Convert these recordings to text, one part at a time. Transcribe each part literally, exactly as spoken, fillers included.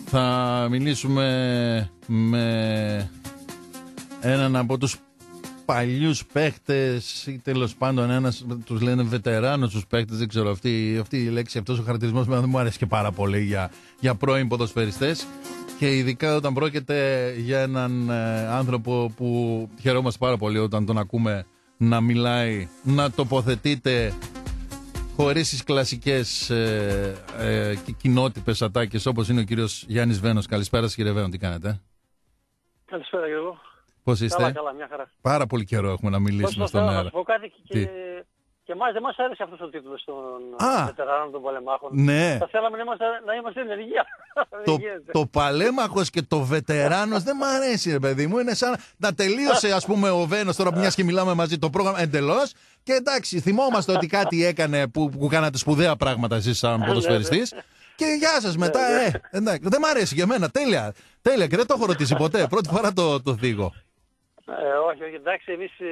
θα μιλήσουμε με έναν από τους παλιούς παίχτες ή τέλος πάντων ένας, τους λένε βετεράνους τους παίχτες, δεν ξέρω, αυτή, αυτή η λέξη, αυτός ο χαρακτηρισμός δεν μου αρέσει και πάρα πολύ για, για πρώην ποδοσφαιριστές και ειδικά όταν πρόκειται για έναν ε, άνθρωπο που χαιρόμαστε πάρα πολύ όταν τον ακούμε να μιλάει, να τοποθετείται χωρίς τις κλασικές ε, ε, κοινότυπες ατάκες όπως είναι ο κύριος Γιάννης Βένος. Καλησπέρα σας κύριε Βένο, τι κάνετε? Καλησπέρα Γιώργο. Πώς είστε? Καλά, καλά, μια χαρά. Πάρα πολύ καιρό έχουμε να μιλήσουμε Πώς στον αέρα. Να σου πω κάτι και, και εμάς δεν μας άρεσε αυτός ο τίτλος των βετεράνων των παλεμάχων. Ναι. Θα θέλαμε να είμαστε, να είμαστε ενεργεία. Το, το παλέμαχος και το βετεράνος δεν μ' αρέσει ρε παιδί μου. Είναι σαν να τελείωσε ας πούμε ο Βένος τώρα μιας και μιλάμε μαζί το πρόγραμμα εντελώς. Και εντάξει, θυμόμαστε ότι κάτι έκανε που, που κάνατε σπουδαία πράγματα εσείς σαν ποδοσφαιριστής. Και γεια σας μετά, ε, εντάξει, δεν μ' αρέσει για μένα, τέλεια, τέλεια και δεν το έχω ρωτήσει ποτέ, πρώτη φορά το, το θίγω. Ε, όχι, όχι, εντάξει, εμείς ε,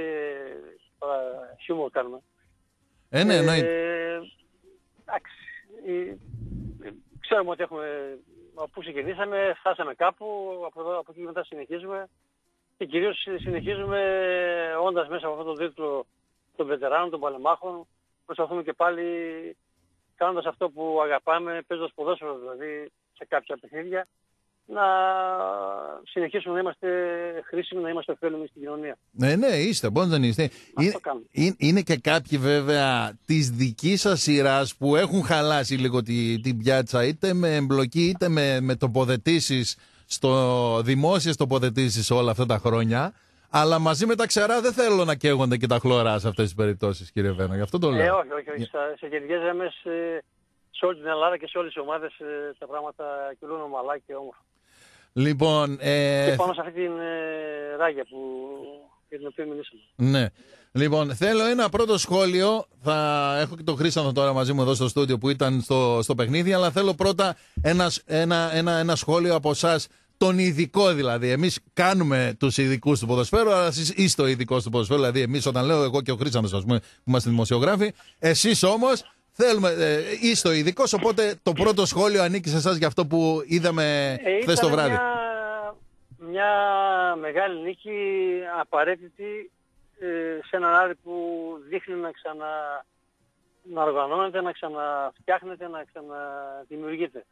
χιούμορ κάνουμε. Ε, ναι, ναι. Ε, εντάξει, ε, ξέρουμε ότι έχουμε, που ξεκινήσαμε, φτάσαμε κάπου, από, εδώ, από εκεί μετά συνεχίζουμε και κυρίως συνεχίζουμε όντας μέσα από αυτό το τίτλο των βετεράνων, των παλεμάχων, προσπαθούμε και πάλι κάνοντας αυτό που αγαπάμε, παίζοντας ποδόσφαιρο δηλαδή σε κάποια παιχνίδια, να συνεχίσουμε να είμαστε χρήσιμοι, να είμαστε ωφέλιμοι στην κοινωνία. Ναι, ναι, είστε, πώς δεν είστε. Είναι, είναι, είναι και κάποιοι βέβαια της δικής σας σειράς που έχουν χαλάσει λίγο την, την πιάτσα, είτε με εμπλοκή είτε με, με τοποθετήσεις, στο, δημόσιες τοποθετήσεις όλα αυτά τα χρόνια. Αλλά μαζί με τα ξερά δεν θέλω να καίγονται και τα χλωρά σε αυτές τις περιπτώσεις, κύριε Βένο. Γι' αυτό το λέω. Ε, όχι, όχι. όχι. Yeah. Σε γενικές γραμμές σε όλη την Ελλάδα και σε όλες τις ομάδες τα πράγματα κυλούν ομαλά και όμορφα. Λοιπόν, ε... και πάνω σε αυτή την ε, ράγια που, για την οποία μιλήσαμε. Ναι. Λοιπόν, θέλω ένα πρώτο σχόλιο. Θα έχω και τον Χρήστανθο τώρα μαζί μου εδώ στο στούντιο που ήταν στο, στο παιχνίδι, αλλά θέλω πρώτα ένα, ένα, ένα, ένα σχόλιο από εσάς. Τον ειδικό δηλαδή. Εμείς κάνουμε τους ειδικούς του ποδοσφαίρου, αλλά εσείς είστε ο ειδικός του ποδοσφαίρου. Δηλαδή, εμείς όταν λέω εγώ και ο Χρήστανθος, ας πούμε, που είμαστε δημοσιογράφοι, εσείς όμως θέλουμε, ε, είστε ο ειδικός. Οπότε το πρώτο σχόλιο ανήκει σε εσάς για αυτό που είδαμε ε, χθες το βράδυ. Μια, μια μεγάλη νίκη απαραίτητη ε, σε έναν Άρη που δείχνει να ξανα να οργανώνεται, να ξαναφτιάχνεται, να ξαναδημιουργείται.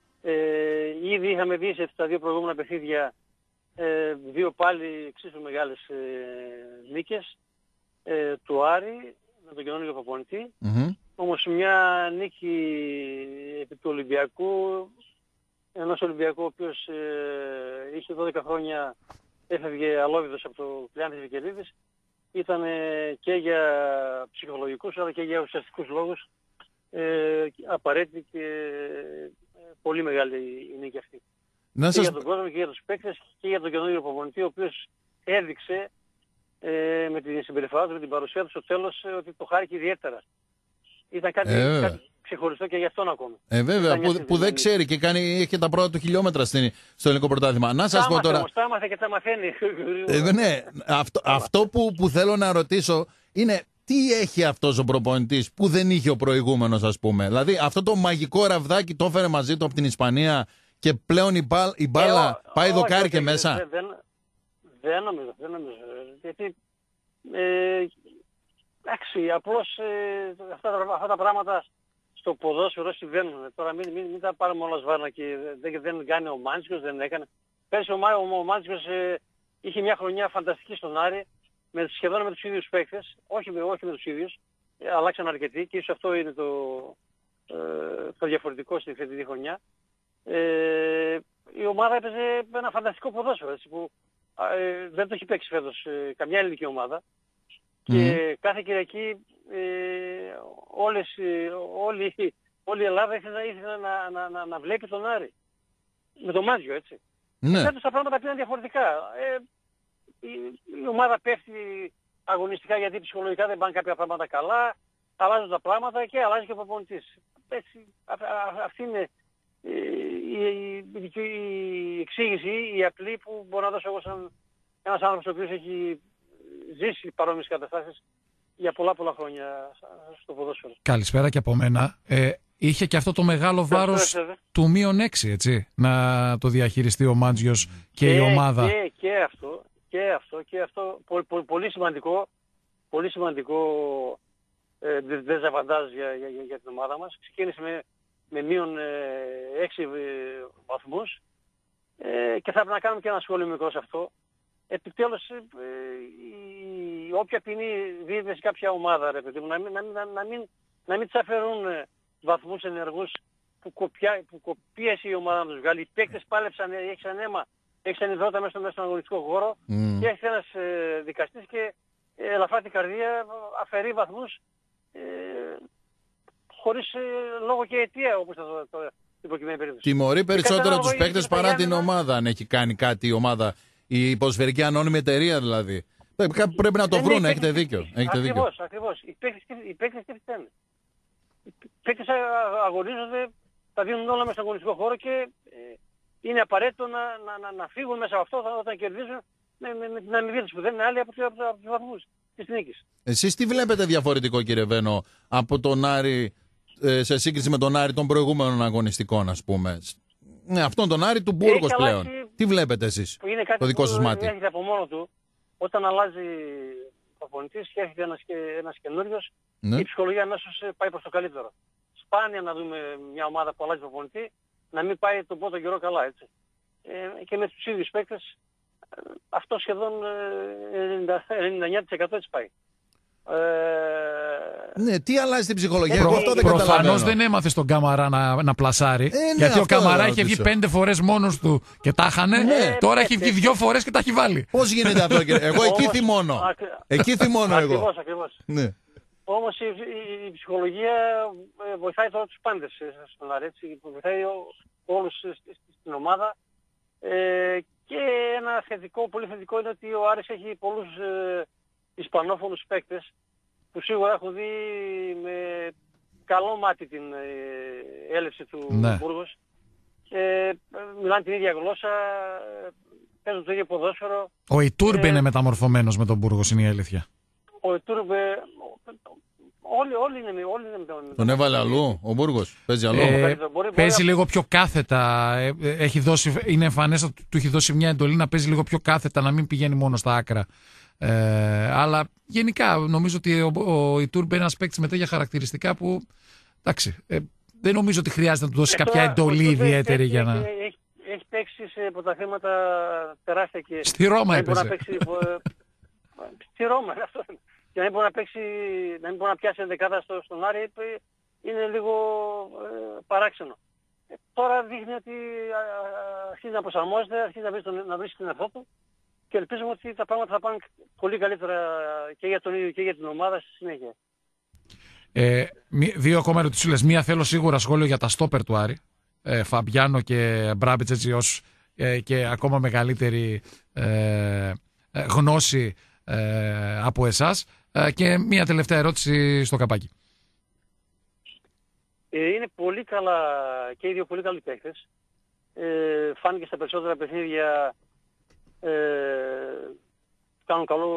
Ε, ήδη είχαμε δει σε τα δύο προηγούμενα παιχνίδια ε, δύο πάλι εξίσου μεγάλες ε, νίκες ε, του Άρη με τον καινούργιο προπονητή. Mm-hmm. Όμως μια νίκη επί του Ολυμπιακού, ενός Ολυμπιακού ο οποίος ε, είχε δώδεκα χρόνια, έφευγε αλόβητος από το Κλεάνθης Βικελίδης, ήταν ε, και για ψυχολογικούς αλλά και για ουσιαστικούς λόγους ε, απαραίτητη και πολύ μεγάλη η νίκη αυτή. Να και σας... για τον κόσμο και για τους παίκτες και για τον καινούριο προπονητή, ο οποίος έδειξε ε, με την συμπεριφορά του, με την παρουσία του στο τέλος, ε, ότι το χάρηκε ιδιαίτερα. Ήταν κάτι, ε, κάτι ξεχωριστό και για αυτόν ακόμη. Ε, βέβαια, που, που δεν ξέρει και κάνει, έχει και τα πρώτα του χιλιόμετρα στην, στο ελληνικό πρωτάθλημα. Να σας πω τώρα... Τα έμαθε και τα μαθαίνει. Ε, ναι, αυτό, αυτό που, που θέλω να ρωτήσω είναι... Τι έχει αυτός ο προπονητής που δεν είχε ο προηγούμενος, ας πούμε? Δηλαδή αυτό το μαγικό ραβδάκι το έφερε μαζί του από την Ισπανία και πλέον η, μπάλ, η μπάλα ε, πάει δοκάρι και μέσα. Δεν, δεν, δεν νομίζω, δεν νομίζω. Γιατί, ε, εντάξει, απλώς ε, αυτά, αυτά τα πράγματα στο ποδόσφαιρο συμβαίνουν. Τώρα μην, μην, μην τα πάρουμε όλα σβάρνα και δεν, δεν κάνει ο Μάντσικος, δεν έκανε. Πέρσι ο, ο, ο Μάντσικος ε, είχε μια χρονιά φανταστική στον Άρη, με, σχεδόν με τους ίδιους παίκτες, όχι με, όχι με τους ίδιους, ε, αλλάξαν αρκετοί και ίσως αυτό είναι το, ε, το διαφορετικό στη φετινή χρονιά. Ε, η ομάδα έπαιζε ένα φανταστικό ποδόσφαιρο, έτσι, που ε, δεν το έχει παίξει φέτος ε, καμιά ελληνική ομάδα. Mm. Και κάθε Κυριακή ε, όλες, ε, όλη, όλη η Ελλάδα ήθελε, ήθελε να, να, να, να βλέπει τον Άρη. Με το Μάτζιο, έτσι. Ναι. Φέτος τα πράγματα πήγαν διαφορετικά. Ε, Η, η ομάδα πέφτει αγωνιστικά γιατί ψυχολογικά δεν πάνε κάποια πράγματα καλά, αλλάζουν τα πράγματα και αλλάζει και ο προπονητής. Έτσι, α, α, αυτή είναι η, η, η, η εξήγηση, η απλή που μπορώ να δώσω εγώ σαν ένας άνθρωπος ο οποίος έχει ζήσει παρόμοιες καταστάσεις για πολλά πολλά χρόνια στο ποδόσφαιρο. Καλησπέρα και από μένα. Ε, είχε και αυτό το μεγάλο βάρος του μείον έξι, έτσι, να το διαχειριστεί ο Μάντζιος και, και η ομάδα. Και, και αυτό, και αυτό, και αυτό, πο, πο, πολύ σημαντικό, πολύ σημαντικό ε, δεζαβαντάζ για, για, για, για την ομάδα μας. Ξεκίνησε με, με μείον ε, έξι ε, βαθμούς ε, και θα πρέπει να κάνουμε και ένα σχόλιο μικρό σε αυτό. Επιτέλους, ε, η, όποια ποινή δίδεται σε κάποια ομάδα, ρε παιδί μου, να μην, να μην, να μην, να μην τις αφαιρούν ε, βαθμούς ενεργούς που, κοπιά, που κοπίασε η ομάδα να τους βγάλει. Οι παίκτες πάλεψαν, έξαν αίμα, έξαν υδρότα μέσα, μέσα στον αγωνιστικό χώρο mm. και έρχεται ένας ε, δικαστής και ε, ελαφρά την καρδία, αφαιρεί βαθμούς ε, χωρίς ε, λόγο και αιτία, όπως θα το, το, την προκειμένη περίπτωση. Τιμωρεί περισσότερο τους παίκτες παρά την ομάδα, αν έχει κάνει κάτι η ομάδα. Η ποδοσφαιρική ανώνυμη εταιρεία δηλαδή. Πρέπει, πρέπει να το βρουν, ναι, έχετε δίκιο. Έχετε ακριβώς, δίκιο. ακριβώς. Οι παίκτες τι φταίνουν. Οι παίκτες αγωνίζονται, τα δίνουν όλα μέσα στον αγωνιστικό χώρο και ε, είναι απαραίτητο να, να, να, να φύγουν μέσα από αυτό όταν, όταν κερδίζουν με, με, με την αμοιβή τους που δεν είναι άλλη από, από, από τους βαθμούς της νίκης. Εσείς τι βλέπετε διαφορετικό, κύριε Βένο, από τον Άρη ε, σε σύγκριση με τον Άρη των προηγούμενων αγωνιστικών, ας πούμε? Ναι, αυτόν τον Άρη του Μπούργος πλέον. Αλλάξει, τι βλέπετε εσείς, το δικό σας μάτι? Έρχεται από μόνο του, όταν αλλάζει ο προπονητής και έρχεται ένας, ένας καινούριος, ναι, η ψυχολογία αμέσως πάει προς το καλύτερο. Σπάνια να δούμε μια ομάδα που αλλάζει προπονητή να μην πάει τον πρώτο καιρό καλά, έτσι. Ε, και με τους ίδιους παίκτες αυτό σχεδόν ενενήντα εννιά τοις εκατό έτσι πάει. Ε... Ναι, τι αλλάζει την ψυχολογία? Προ, εγώ αυτό δεν καταλαβαίνω. Προφανώς δεν έμαθε τον Καμαρά να, να πλασάρει. Ε, ναι, γιατί ο Καμαρά είχε βγει πέντε φορές μόνος του και τα χάνε. Ναι, τώρα έχει βγει δύο φορές και τα έχει βάλει. Πώς γίνεται αυτό, κύριε? Εγώ εκεί θυμώνω. Εκεί θυμώνω εγώ. Ακριβώς, ακριβώς. Ναι. Όμως η, η, η ψυχολογία βοηθάει τώρα τους πάντες στον Άρη, έτσι. Βοηθάει όλους στην ομάδα. Ε, και ένα θετικό, πολύ θετικό είναι ότι ο Άρης έχει πολλούς ε, ισπανόφωνους παίκτες που σίγουρα έχουν δει με καλό μάτι την ε, έλευση του ναι. Μπούργος. Ε, μιλάνε την ίδια γλώσσα, παίζουν το ίδιο ποδόσφαιρο. Ο Ιτούρμπε ε, είναι μεταμορφωμένος με τον Μπούργος, είναι η αλήθεια. Ο Ιτούρμπε... Όλοι, όλοι είναι, όλοι είναι με τον... Τον έβαλε αλλού ο Μπούργος, παίζει αλλού. Ε, μπορεί, παίζει μπορεί... λίγο πιο κάθετα, έχει δώσει, είναι εμφανές ότι του έχει δώσει μια εντολή να παίζει λίγο πιο κάθετα, να μην πηγαίνει μόνο στα άκρα. Ε, αλλά γενικά νομίζω ότι ο, ο Ιτούρμπε είναι ένας παίκτης με τέτοια χαρακτηριστικά που, εντάξει, ε, δεν νομίζω ότι χρειάζεται να του δώσει ε, κάποια τώρα, εντολή ιδιαίτερη για να... Έχει, έχει, έχει παίξει σε πρωταθλήματα τεράστια και... Στη Ρώμα έπαιζε. Να παίξει, στη Ρώμα, αυτό είναι. Και να μην μπορεί να παίξει, να μην μπορεί να πιάσει ενδεκάδα στο, στον Άρη, είναι λίγο ε, παράξενο. Ε, τώρα δείχνει ότι α, α, αρχίζει να προσαρμόζεται, αρχίζει να βρίσκει, να βρίσκει την εαυτό του και ελπίζουμε ότι τα πράγματα θα πάνε πολύ καλύτερα και για τον ίδιο και για την ομάδα στη συνέχεια. Ε, δύο ακόμα ερωτήσεις. Μία θέλω σίγουρα σχόλιο για τα στόπερ του Άρη. Ε, Φαμπιάνο και Μπράμπιτς, έτσι ως ε, και ακόμα μεγαλύτερη ε, ε, γνώση ε, από εσάς. Και μία τελευταία ερώτηση στο καπάκι. Ε, είναι πολύ καλά και οι δύο πολύ καλοί παίκτες. Ε, φάνηκε στα περισσότερα παιχνίδια ε, κάνουν καλό,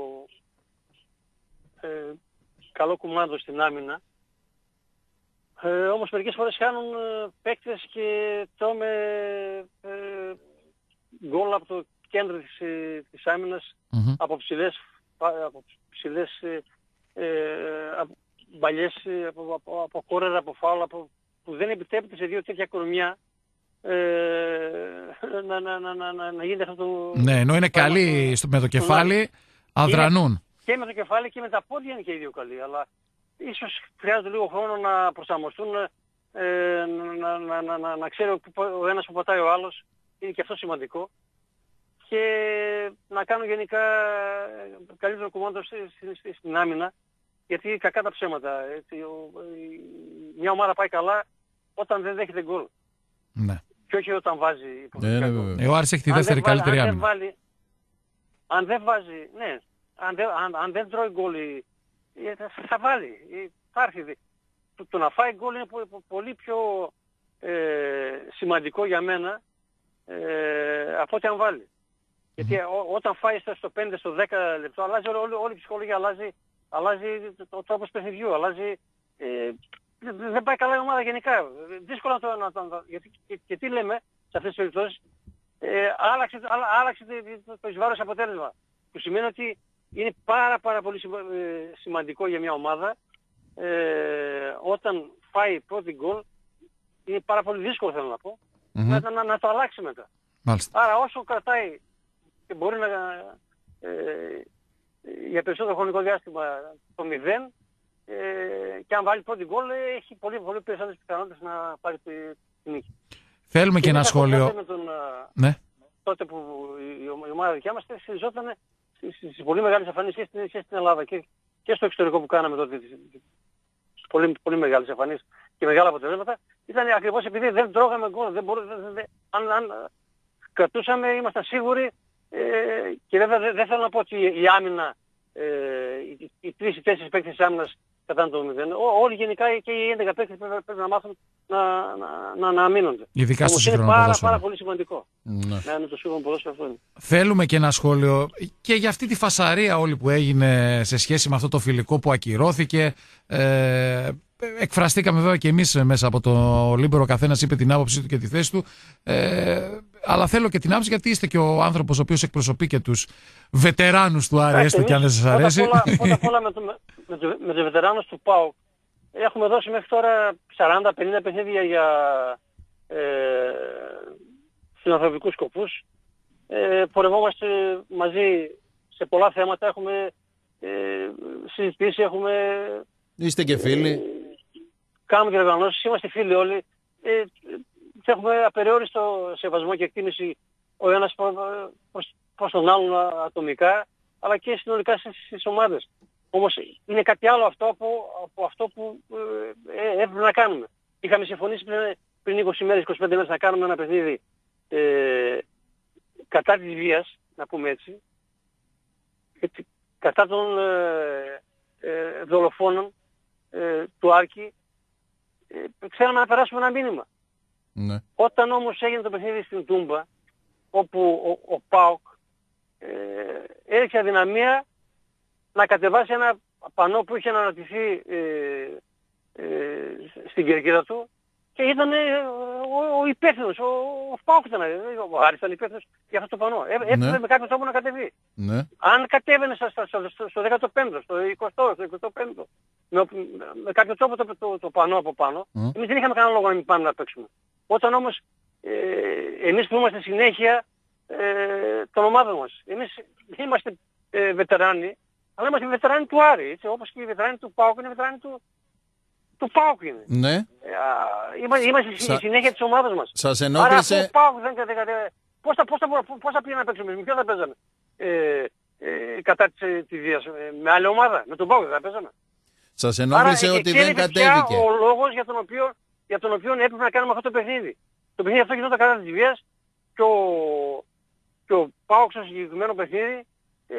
ε, καλό κουμάντο στην άμυνα. Ε, όμως μερικές φορές κάνουν παίκτες και τρώμε ε, γκολ από το κέντρο της, της άμυνας mm-hmm. από ψηλές από ψηλές ε, ε, μπαλιές, από, από, από κόρερα, από φάουλα, από, που δεν επιτρέπεται σε δύο τέτοια κορμιά ε, να, να, να, να, να, να γίνεται αυτό το... Ναι, ενώ είναι καλοί με το κεφάλι, αδρανούν. Και με το κεφάλι και με τα πόδια είναι και οι δύο καλοί, αλλά ίσως χρειάζεται λίγο χρόνο να προσαρμοστούν, ε, να, να, να, να, να ξέρει ο ένας που πατάει ο άλλος, είναι και αυτό σημαντικό. Και να κάνουν γενικά καλύτερο κουμάντο στην άμυνα, γιατί κακά τα ψέματα. Έτσι, μια ομάδα πάει καλά όταν δεν δέχεται γκολ. Ναι. Και όχι όταν βάζει υποχρεωτικά γκολ. Ε, ο Άρης έχει τη δεύτερη καλύτερη άμυνα. Αν δεν βάλει, αν δεν βάζει, ναι, αν δεν, αν, αν δεν τρώει γκολ, θα, θα βάλει, θα έρθει. Το, το να φάει γκολ είναι πολύ πιο ε, σημαντικό για μένα ε, από ό,τι αν βάλει. Γιατί ό, όταν φάει στο πέντε, στο δέκα λεπτό, αλλάζει όλη, όλη, όλη η ψυχολογία, αλλάζει, αλλάζει το, το τρόπος παιχνιδιού, αλλάζει ε, δεν δε πάει καλά η ομάδα γενικά. Δύσκολο να το... Να, να, να, γιατί, και, και τι λέμε σε αυτές τις περιπτώσεις, ε, άλλαξε, άλλα, άλλαξε το, το εις βάρος αποτέλεσμα. Που σημαίνει ότι είναι πάρα πάρα πολύ σημα, ε, σημαντικό για μια ομάδα ε, όταν φάει πρώτη γκολ, είναι πάρα πολύ δύσκολο θέλω να πω, mm-hmm. να, να, να το αλλάξει μετά. Μάλιστα. Άρα όσο κρατάει και μπορεί να ε, για περισσότερο χρονικό διάστημα το μηδέν ε, και αν βάλει πρώτη γκολ έχει πολύ, πολύ περισσότερες πιθανότητες να πάρει τη, τη νίκη. Θέλουμε και, και ένα σχόλιο. Με τον, ναι. Τότε που η, η ομάδα δικιά μας συζητόταν στις πολύ μεγάλες εμφανίσεις και, και στην Ελλάδα και, και στο εξωτερικό που κάναμε τότε στις πολύ, πολύ μεγάλες εμφανίσεις και μεγάλα αποτελέσματα, ήταν ακριβώς επειδή δεν τρώγαμε γκολ, δεν μπορούμε, δεν, δεν, αν, αν κρατούσαμε ήμασταν σίγουροι ε, και βέβαια δεν, δεν θέλω να πω ότι η άμυνα, ε, οι, οι τρεις ή τέσσερις παίκτες της άμυνας κατά το μηδέν. Όλοι γενικά και οι έντεκα παίκτες πρέπει, πρέπει να μάθουν να, να, να, να αμήνονται. Ειδικά στο σύγχρονο ποδόσφαιρο. Είναι πάρα, πάρα πολύ σημαντικό. Ναι. Να είναι το σύγχρονο ποδόσφαιρο αυτό είναι. Θέλουμε και ένα σχόλιο και για αυτή τη φασαρία όλη που έγινε σε σχέση με αυτό το φιλικό που ακυρώθηκε. Ε, εκφραστήκαμε βέβαια και εμείς μέσα από το Λίμπερο, ο καθένας είπε την άποψή του και τη θέση του. Ε, αλλά θέλω και την άποψη γιατί είστε και ο άνθρωπος ο οποίος εκπροσωπεί και τους βετεράνους του Άρη, έστω και αν δεν σας αρέσει. Πρώτα απ' όλα με, το, με, το, με τους βετεράνους του ΠΑΟΚ έχουμε δώσει μέχρι τώρα σαράντα πενήντα παιχνίδια για ε, φιλανθρωπικούς σκοπούς. Ε, πορευόμαστε μαζί σε πολλά θέματα, έχουμε ε, συζητήσει, έχουμε... Είστε και φίλοι. Ε, κάνουμε και διοργανώσεις, είμαστε φίλοι όλοι. Ε, έχουμε απεριόριστο σεβασμό και εκτίμηση ο ένας προς, προς τον άλλον ατομικά, αλλά και συνολικά στις ομάδες. Όμως είναι κάτι άλλο αυτό από, από αυτό που ε, έπρεπε να κάνουμε. Είχαμε συμφωνήσει πριν, πριν είκοσι μέρες, είκοσι πέντε μέρες να κάνουμε ένα παιχνίδι ε, κατά της βίας, να πούμε έτσι, κατά των ε, ε, δολοφόνων ε, του Άρκη. Ε, ξέραμε να περάσουμε ένα μήνυμα. Ναι. Όταν όμως έγινε το παιχνίδι στην Τούμπα, όπου ο, ο ΠΑΟΚ ε, έριξε αδυναμία να κατεβάσει ένα πανό που είχε αναρτηθεί ε, ε, στην κερκίδα του και ήταν ε, ο, ο υπεύθυνος, ο, ο ΠΑΟΚ ήταν, ο Άρης ήταν υπεύθυνος για αυτό το πανό. Ε, έπρεπε ναι. με κάποιο τρόπο να κατεβεί. Ναι. Αν κατέβαινε στο, στο, στο, στο δέκατο πέμπτο, στο εικοστό, στο εικοστό πέμπτο, με, με κάποιο τρόπο το, το, το πανό από πάνω, mm. εμείς δεν είχαμε κανένα λόγο να μην πάμε να παίξουμε. Όταν όμως ε, εμείς που είμαστε συνέχεια ε, των ομάδων μας, εμείς είμαστε ε, βετεράνοι, αλλά είμαστε βετεράνοι του Άρη, έτσι, όπως και οι βετεράνοι του ΠΑΟΚ είναι βετεράνοι του, του ΠΑΟΚ είναι. Ναι. Ε, είμαστε είμαστε στη Σα... συνέχεια της ομάδας μας. Σας ενόχλησε... Άρα αυτό ΠΑΟΚ δεν κατεβαίνει. Πώς θα, πώς θα, πώς θα πήγαινε να παίξουμε, με ποιον θα παίζαμε ε, ε, κατά της, της βίας, ε, με άλλη ομάδα, με τον ΠΑΟΚ δεν θα παίζαμε. Σας ενόχλησε Άρα, ότι δεν κατέβηκε. ο λόγος για τον οποίο, για τον οποίο έπρεπε να κάνουμε αυτό το παιχνίδι. Το παιχνίδι αυτό γινόταν κατά της βίας και ο, και ο ΠΑΟΚ στο συγκεκριμένο παιχνίδι ε,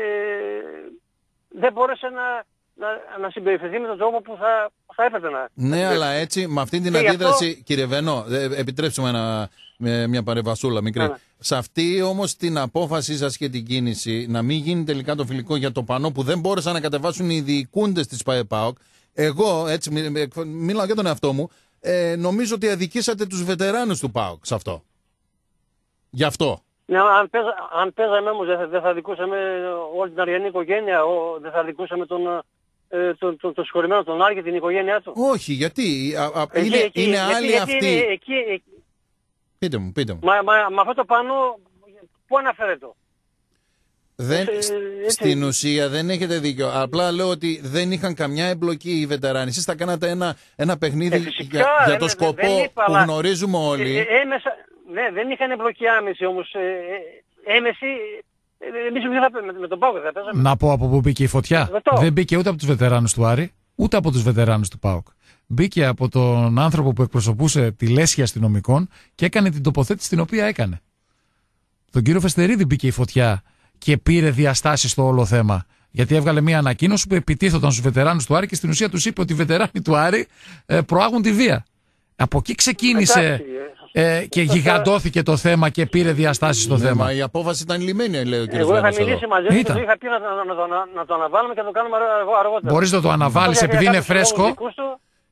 δεν μπόρεσε να, να, να συμπεριφερθεί με τον τρόπο που θα, θα έπρεπε να... Ναι, να αλλά έτσι με αυτή την και αντίδραση, αυτό... κύριε Βενό, επιτρέψτε ένα, μια παρεμβασούλα μικρή. Ναι. Σε αυτή όμως την απόφαση σας και την κίνηση να μην γίνει τελικά το φιλικό για το πανό που δεν μπόρεσαν να κατεβάσουν οι διοικούντες της ΠΑΟΚ, εγώ έτσι μιλάω για τον εαυτό μου, ε, νομίζω ότι αδικήσατε τους βετεράνους του ΠΑΟΚ σε αυτό. Γι' αυτό. Ναι, αν, παίζα, αν παίζαμε όμως δεν θα, δε θα δικούσαμε όλη την αριανή οικογένεια, ο, δεν θα δικούσαμε τον, ε, τον, τον, τον συγχωρημένο τον Άρη και την οικογένειά του. Όχι, γιατί α, α, εκεί, είναι, εκεί, είναι γιατί, άλλοι γιατί, αυτοί. Είναι, εκεί, εκεί. Πείτε μου, πείτε μου. Μα, μα, μα αυτό το πάνω, πού αναφέρεται. Δεν, ε, στην ουσία δεν έχετε δίκιο. Απλά λέω ότι δεν είχαν καμιά εμπλοκή οι βετεράνοι. Εσείς θα κάνατε ένα, ένα παιχνίδι ε, φυσικά, για, για το ε, σκοπό είπα, που γνωρίζουμε όλοι. Ε, ε, έμεσα, ναι, δεν είχαν εμπλοκή άμεση όμως. Ε, ε, έμεση, ε, εμείς με, με τον ΠΑΟΚ θα παίζαμε. Να πω από πού μπήκε η φωτιά. Βετώ. Δεν μπήκε ούτε από τους βετεράνους του Άρη, ούτε από τους βετεράνους του ΠΑΟΚ. Μπήκε από τον άνθρωπο που εκπροσωπούσε τη λέσχη αστυνομικών και έκανε την τοποθέτηση την οποία έκανε. Τον κύριο Φεστερίδη μπήκε η φωτιά και πήρε διαστάσεις στο όλο θέμα. Γιατί έβγαλε μια ανακοίνωση που επιτίθονταν στους βετεράνους του Άρη και στην ουσία τους είπε ότι οι βετεράνοι του Άρη ε, προάγουν τη βία. Από εκεί ξεκίνησε ε, και γιγαντώθηκε το θέμα και πήρε διαστάσεις στο ναι, θέμα. Μα η απόφαση ήταν λυμμένη, λέει ο κ. Εγώ είχα μιλήσει μαζί του και είχα πει να, να, να, να, να το αναβάλουμε και να το κάνουμε αργότερα. Μπορείς να το αναβάλεις επειδή είναι φρέσκο.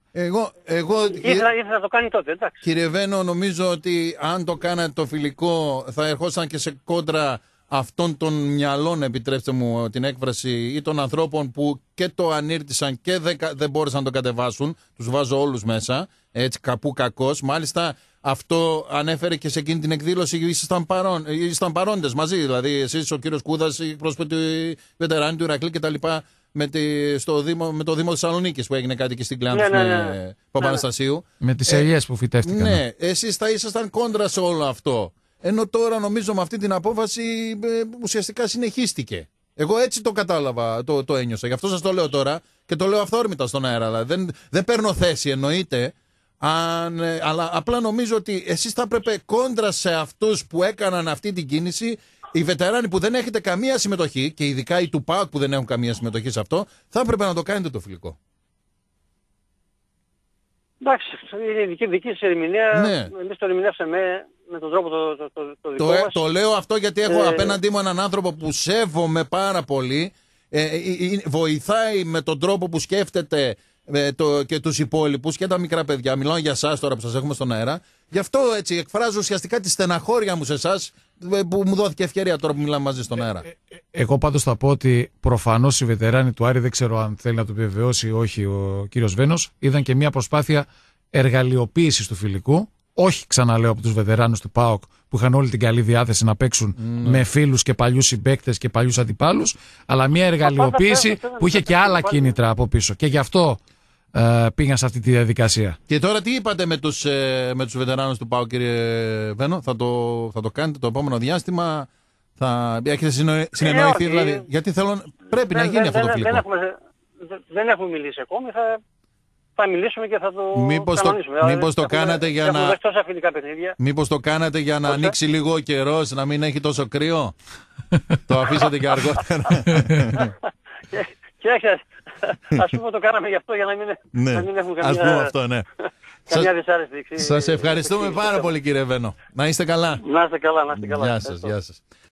Εγώ, εγώ, Ήθελα, ήθελα να το κάνει τότε, εντάξει. κύριε Βένο, νομίζω ότι αν το κάνατε το φιλικό θα ερχόσαν και σε κόντρα αυτών των μυαλών, επιτρέψτε μου την έκφραση, ή των ανθρώπων που και το ανήρτησαν και δεν, δεν μπόρεσαν να το κατεβάσουν. Τους βάζω όλους μέσα, έτσι καπού κακός. Μάλιστα αυτό ανέφερε και σε εκείνη την εκδήλωση, ήσασταν, παρόν, ήσασταν παρόντες μαζί, δηλαδή εσείς, ο κύριος Κούδας, οι πρόσωποι του βετεράνοι του Ηρακλή κτλ. Με, τη, στο Δήμο, με το Δήμο Θεσσαλονίκης που έγινε κάτι και στην Κλάνθη, ναι, ναι, ναι. με Παπαναστασίου. Με τις ελιές που φυτεύτηκαν. Ναι, εσείς θα ήσασταν κόντρα σε όλο αυτό. Ενώ τώρα νομίζω με αυτή την απόφαση ε, ουσιαστικά συνεχίστηκε. Εγώ έτσι το κατάλαβα, το, το ένιωσα. Γι' αυτό σας το λέω τώρα και το λέω αυθόρμητα στον αέρα. Δηλαδή. Δεν, δεν παίρνω θέση, εννοείται. Αν, ε, αλλά απλά νομίζω ότι εσείς θα έπρεπε κόντρα σε αυτούς που έκαναν αυτή την κίνηση, οι βετεράνοι που δεν έχετε καμία συμμετοχή, και ειδικά οι του ΠΑΟΚ που δεν έχουν καμία συμμετοχή σε αυτό, θα έπρεπε να το κάνετε το φιλικό. Εντάξει, είναι δική, δική σας ερμηνεία. Ναι. Εμείς το ερμηνεύσαμε με τον τρόπο το, το, το, το δικό Το, μας. το λέω αυτό γιατί έχω Ε, απέναντί μου έναν άνθρωπο που σέβομαι πάρα πολύ. Ε, ε, ε, βοηθάει με τον τρόπο που σκέφτεται ε, το, και τους υπόλοιπους και τα μικρά παιδιά. Μιλάω για εσάς τώρα που σας έχουμε στον αέρα. Γι' αυτό έτσι εκφράζω ουσιαστικά τη στεναχώρια μου σε εσάς που μου δόθηκε ευκαιρία τώρα που μιλάμε μαζί στον αέρα. Ε, ε, εγώ πάντως θα πω ότι προφανώς οι βετεράνοι του Άρη, δεν ξέρω αν θέλει να το επιβεβαιώσει ή όχι ο κύριος Βένος, είδαν και μια προσπάθεια εργαλειοποίησης του φιλικού. Όχι, ξαναλέω, από τους βετεράνους του ΠΑΟΚ που είχαν όλη την καλή διάθεση να παίξουν mm. με φίλους και παλιούς συμπαίκτες και παλιούς αντιπάλους, αλλά μια εργαλειοποίηση που είχε και άλλα κίνητρα από πίσω. Και γι' αυτό ε, πήγαν σε αυτή τη διαδικασία. Και τώρα τι είπατε με τους, ε, με τους βετεράνους του ΠΑΟΚ, κύριε Βένο, θα το, θα το κάνετε το επόμενο διάστημα, θα έχετε συνο... συνεννοηθεί, ε, δηλαδή, γιατί θέλω, πρέπει δεν, να γίνει δεν, αυτό το δεν, φιλικό. Δεν έχουμε, δεν έχουμε μιλήσει ακόμη, θα, θα μιλήσουμε και θα το μήπως κανονίσουμε. Το, δηλαδή, μήπως το έχουμε, κάνατε για έχουμε να... τόσα φιλικά παιχνίδια. Μήπως το κάνατε για να Πώς, ανοίξει λίγο ο καιρός, να μην έχει τόσο κρύο. Το αφήσατε και αργότερα. και, και ας πούμε το κάναμε γι' αυτό για να μην, ναι, να μην έχουμε καμία, ας πούμε αυτό, ναι. καμία δυσάρεστη. Σας ευχαριστούμε πάρα πολύ, κύριε Βένο. Να είστε καλά. Να είστε καλά, να είστε καλά. Γεια σας, γεια σας.